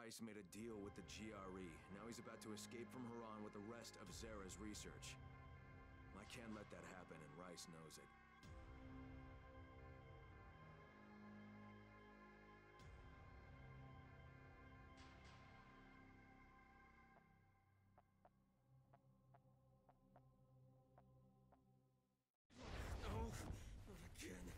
Rice made a deal with the GRE. Now he's about to escape from Harran with the rest of Zara's research. I can't let that happen, and Rice knows it. No, not again.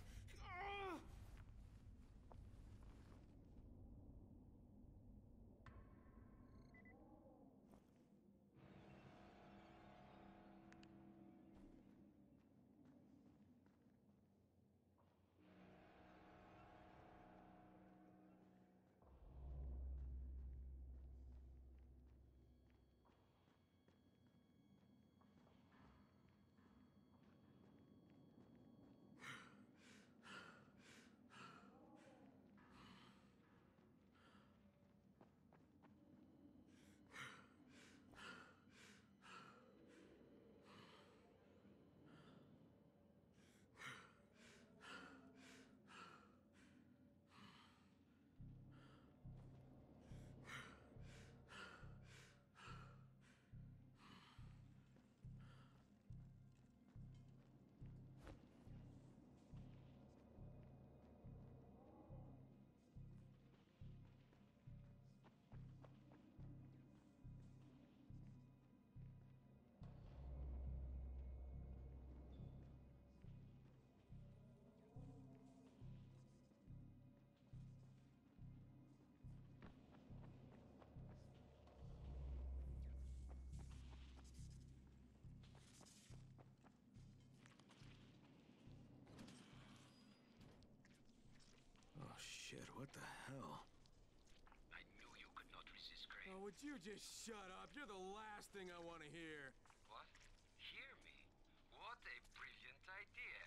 Oh shit, what the hell? I knew you could not resist, Crane. Oh, would you just shut up? You're the last thing I want to hear. What? Hear me? What a brilliant idea.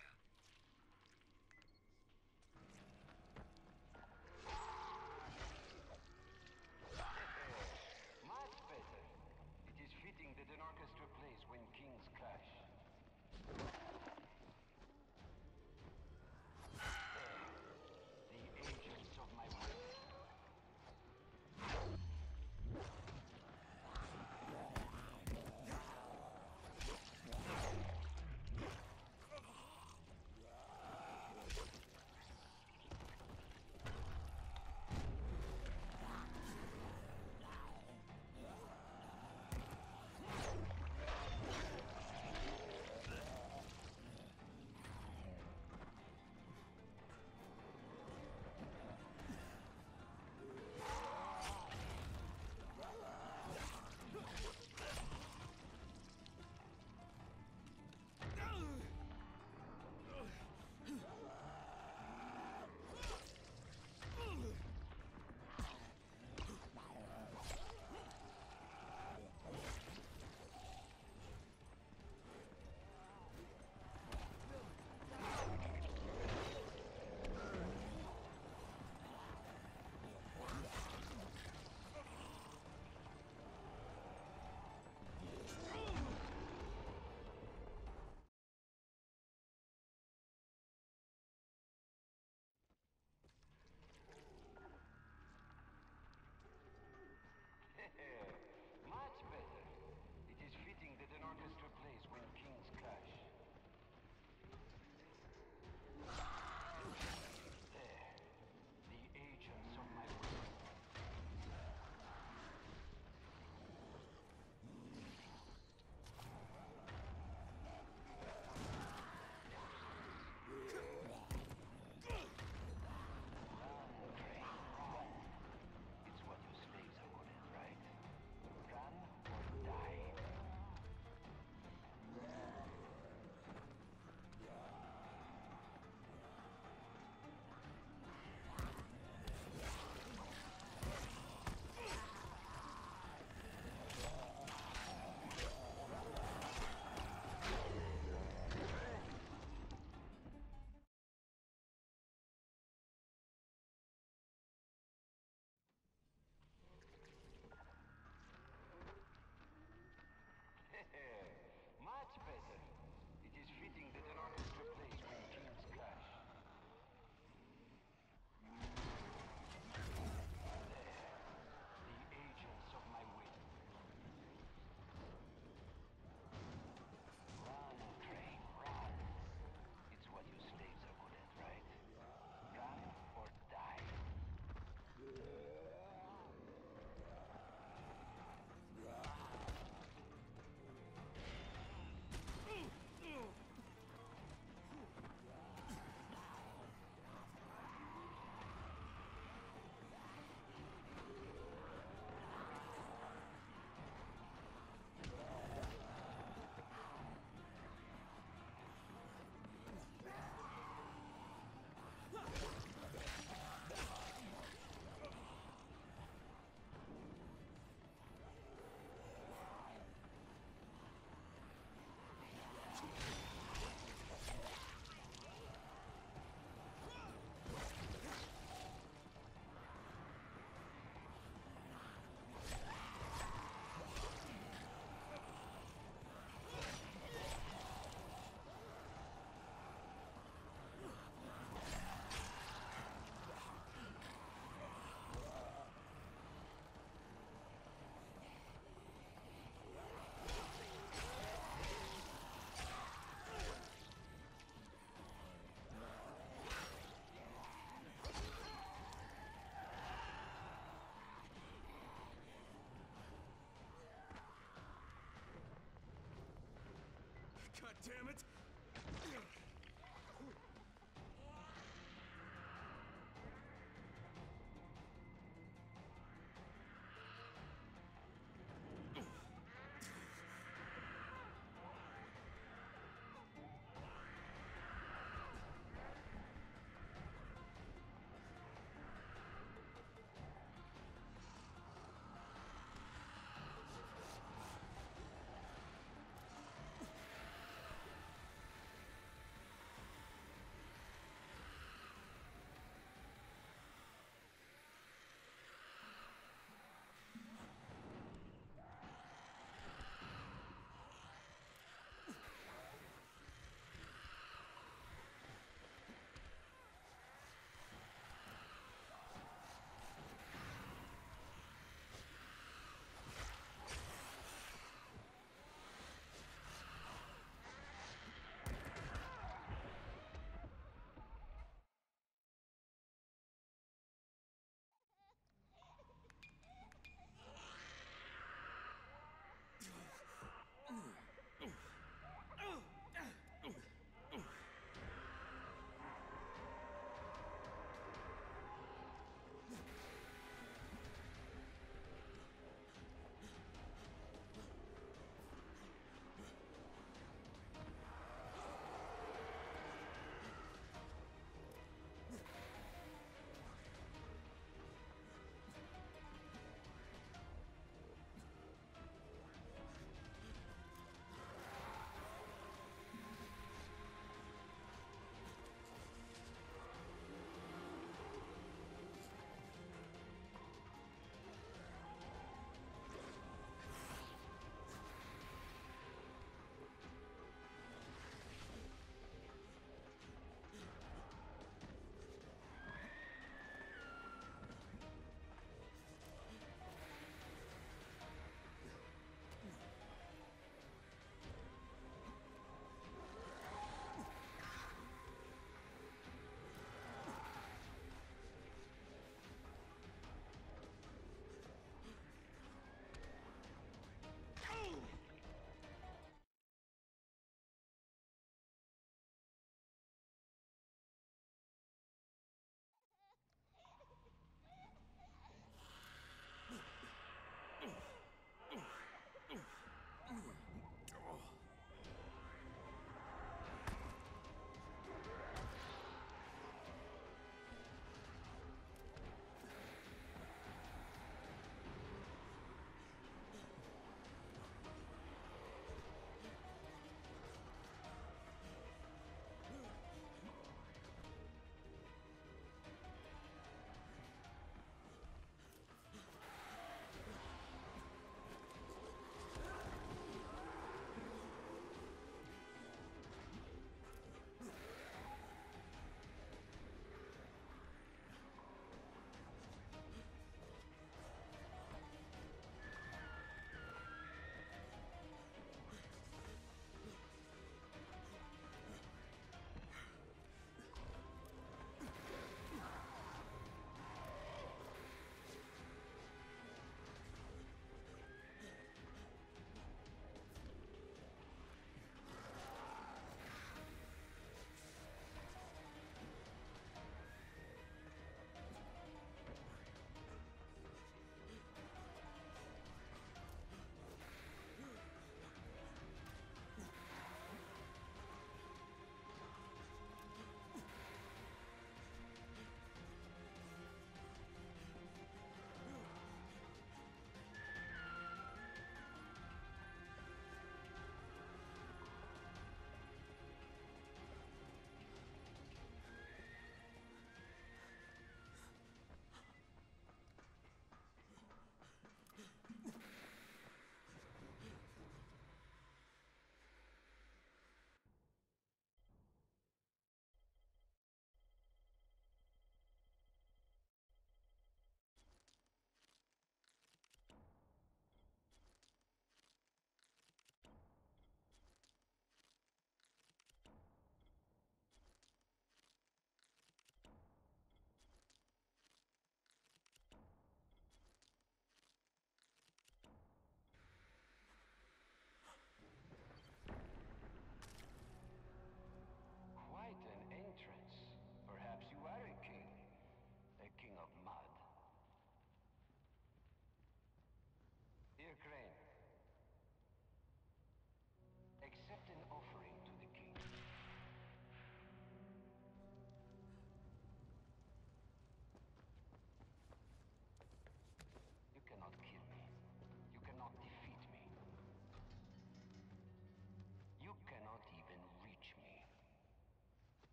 Much better. It is fitting that an orchestra plays when kings clash. The agents of my will. God damn it!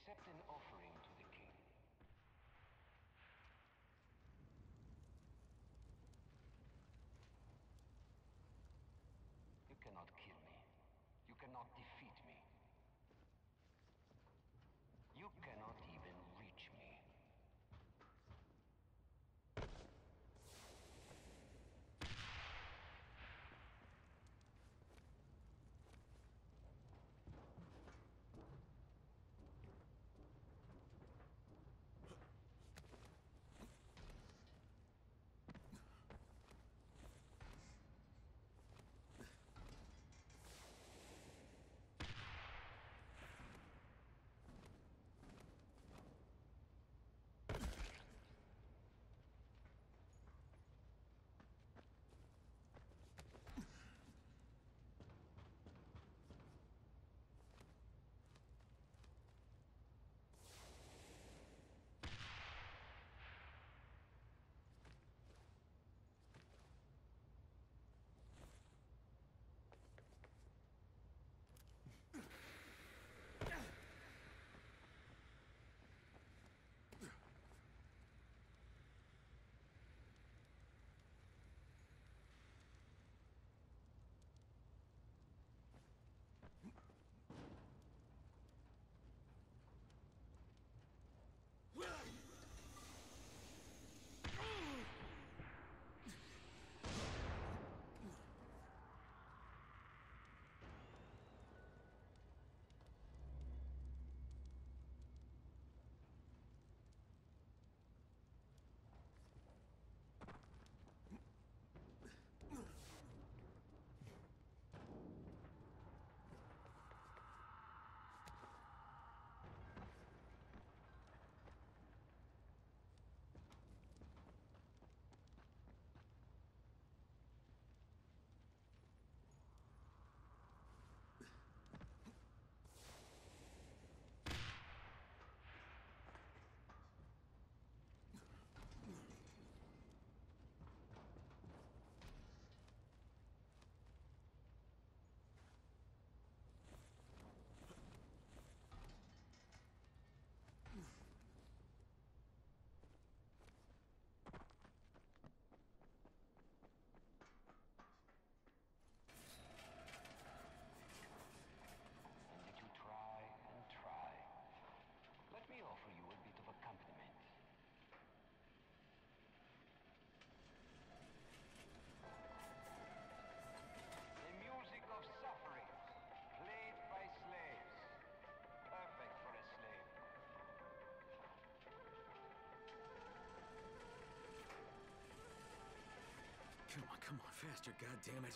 Accept an offering to the king. You cannot kill me. You cannot defeat me. You cannot even reach me. Come on, faster, goddammit.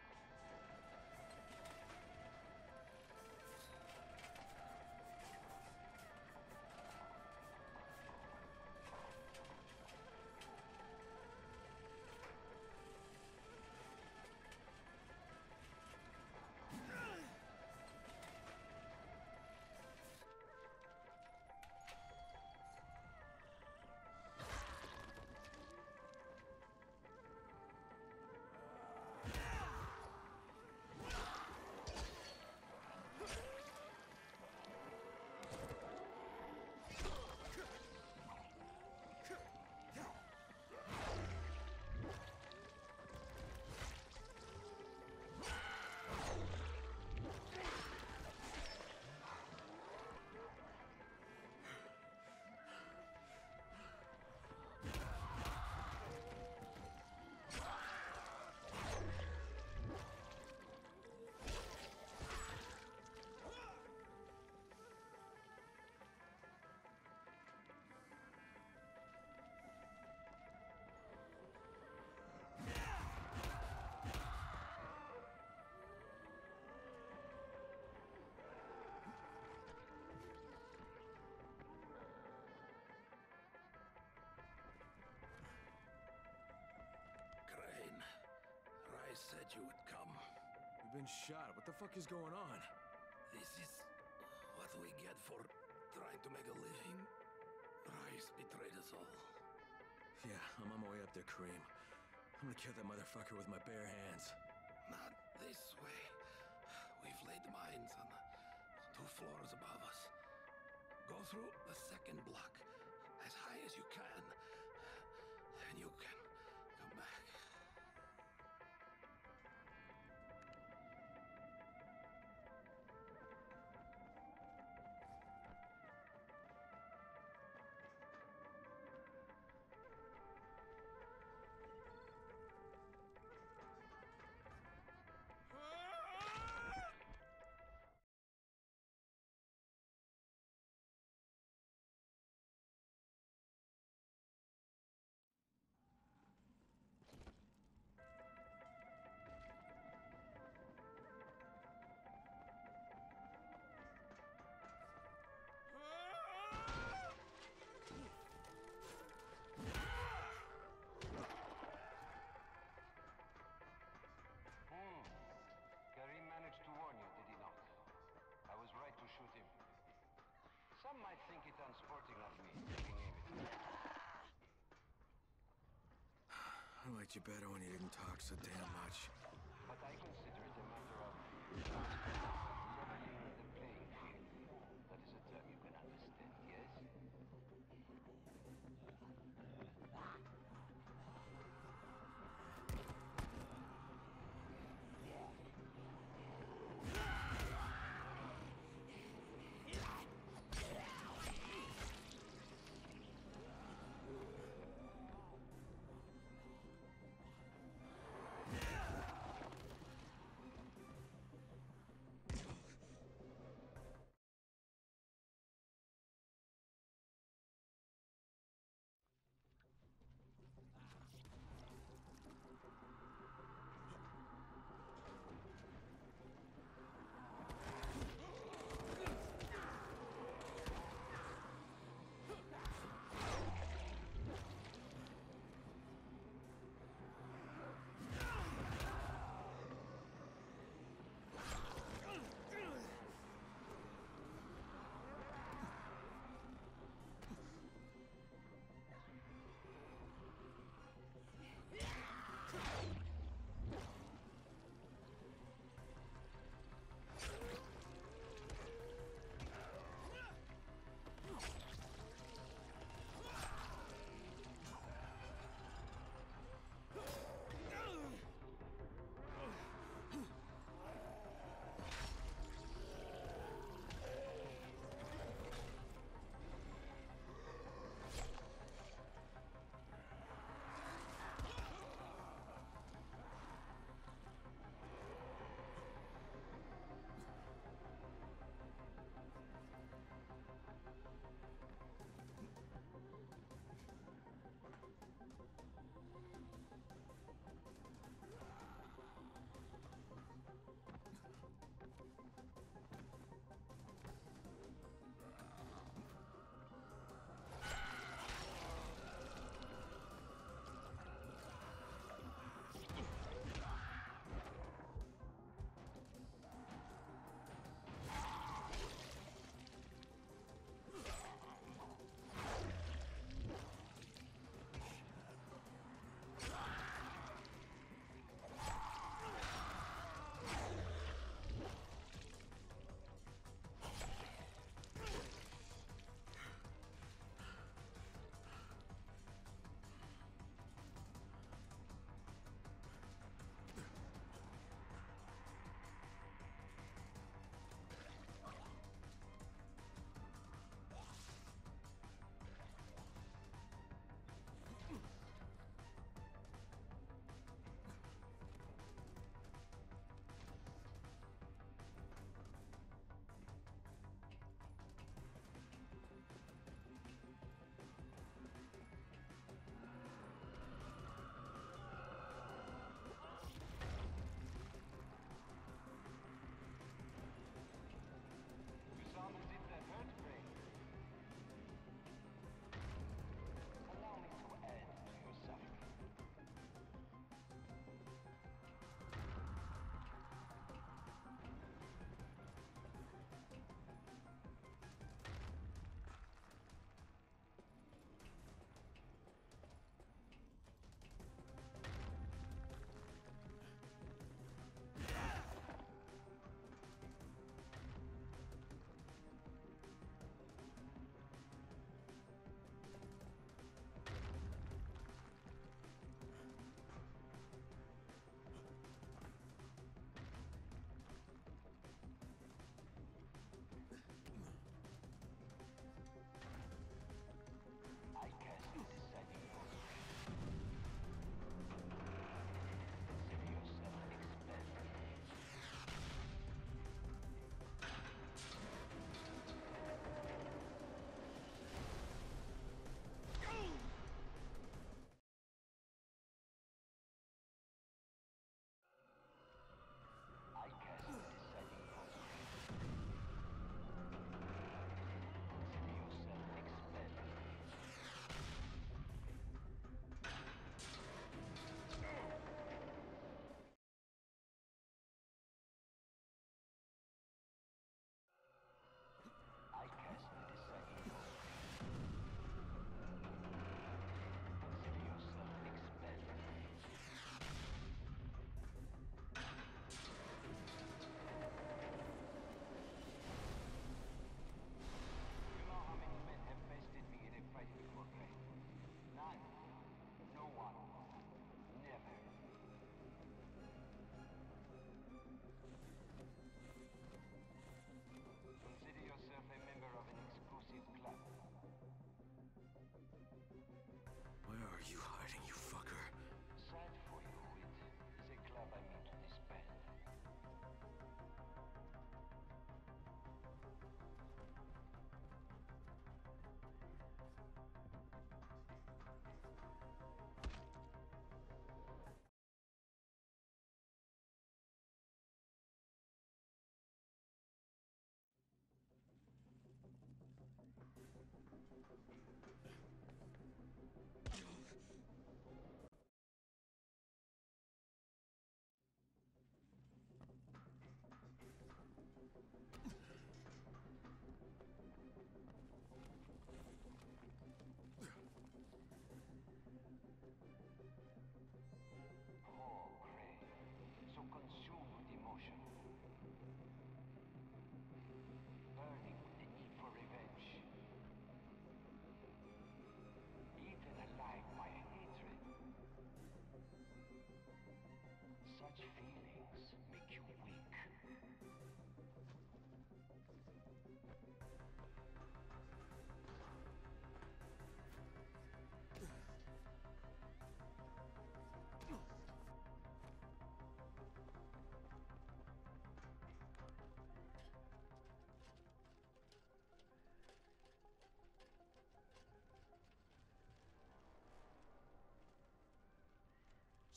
Said you would come. We've been shot. What the fuck is going on? This is what we get for trying to make a living. Rais betrayed us all. Yeah, I'm on my way up there, Kareem. I'm gonna kill that motherfucker with my bare hands. Not this way. We've laid mines on the 2 floors above us. Go through the second block as high as you can. Then you can come back. Karim managed to warn you, did he not? I was right to shoot him. Some might think it unsporting of me, taking aim at you. I liked you better when you didn't talk so damn much. But I consider it a matter of leveling the playing field. That is a term you can understand, yes?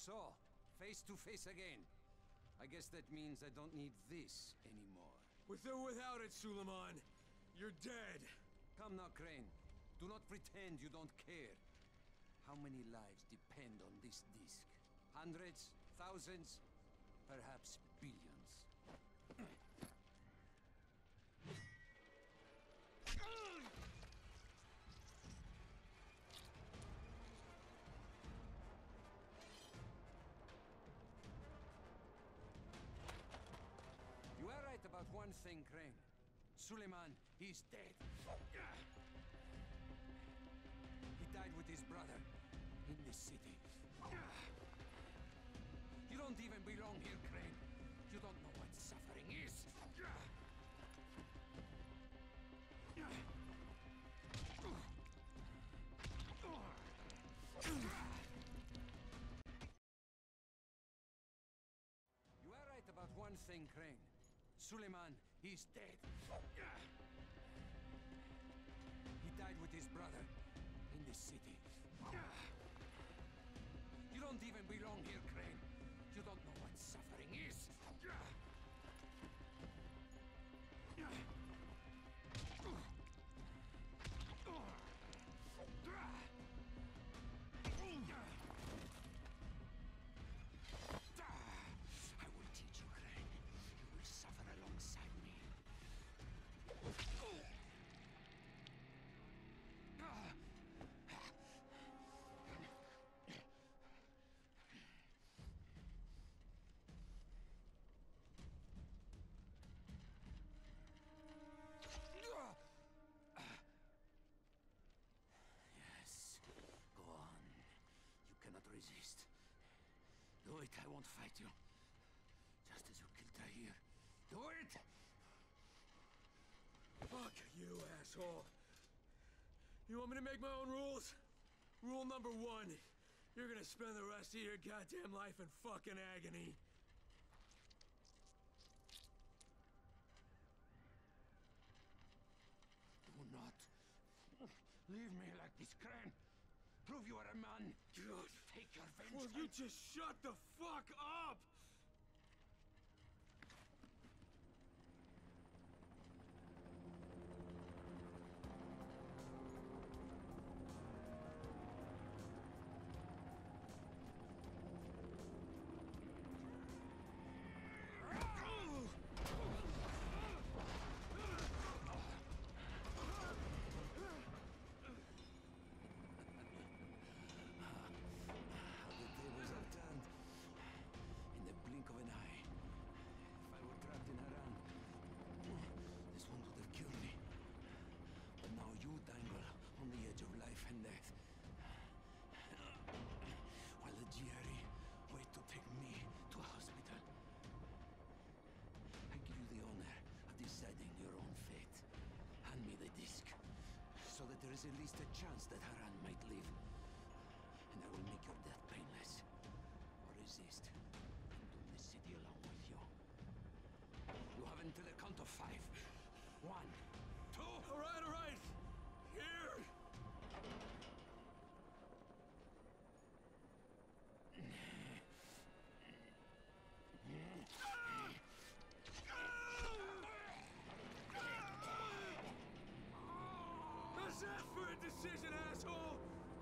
So, face to face again. I guess that means I don't need this anymore. With or without it, Suleiman, you're dead. Come now, Crane. Do not pretend you don't care. How many lives depend on this disc? Hundreds? Thousands? Perhaps billions. You are right about one thing, Crane. Suleiman, he's dead. He died with his brother in this city. You don't even belong here, Crane. You don't know what suffering is. You are right about one thing, Crane. Suleiman, he's dead. He died with his brother in this city. You don't even belong here, Crane. You don't know what suffering is. I will teach you, Crane. You will suffer alongside me. Yes, go on. You cannot resist. Do it, I won't fight you. Just as you killed Tahir. Do it! Fuck you, asshole. You want me to make my own rules? Rule number 1. You're gonna spend the rest of your goddamn life in fucking agony. Do not leave me like this, Crane. Prove you are a man. God. Take your vengeance. Will you just shut the fuck up? The tables are turned. In the blink of an eye. If I were trapped in Haran, this one would have killed me. But now you dangle on the edge of life and death. While the GRE wait to take me to a hospital. I give you the honor of deciding your own fate. Hand me the disc, so that there is at least a chance that Haran might live. And I will make your death painless. Or resist, and doom the city along with you. You have until the count of 5. 1, 2... All right. Here. How's that for a decision, asshole?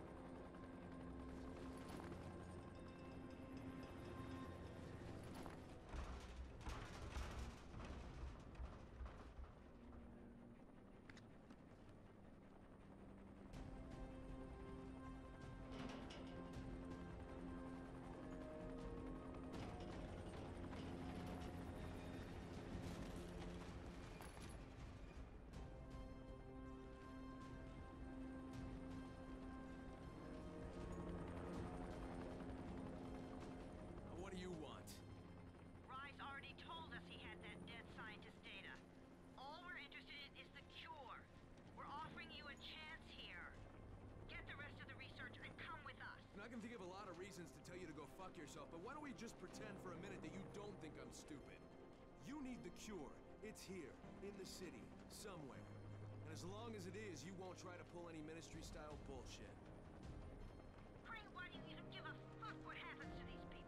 What do you want? Rise already told us he had that dead scientist data. All we're interested in is the cure. We're offering you a chance here. Get the rest of the research and come with us. And I can think of a lot of reasons to tell you to go fuck yourself, but why don't we just pretend for a minute that you don't think I'm stupid? You need the cure. It's here, in the city, somewhere. And as long as it is, you won't try to pull any ministry-style bullshit. Crane, why do you even give a fuck what happens to these people?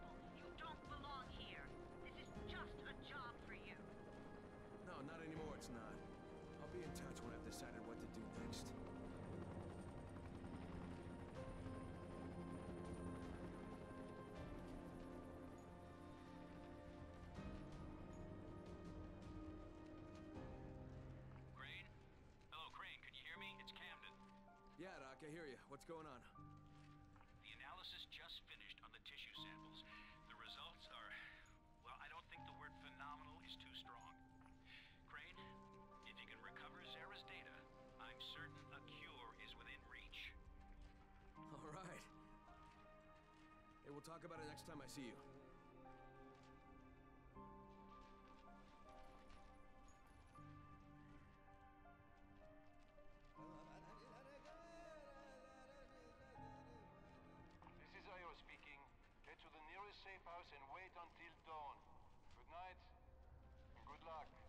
you? What's going on? The analysis just finished on the tissue samples. The results are... well, I don't think the word phenomenal is too strong. Crane, if you can recover Zara's data, I'm certain a cure is within reach. All right. Hey, we'll talk about it next time I see you. This is Io speaking. Get to the nearest safe house and wait until dawn. Good night, and good luck.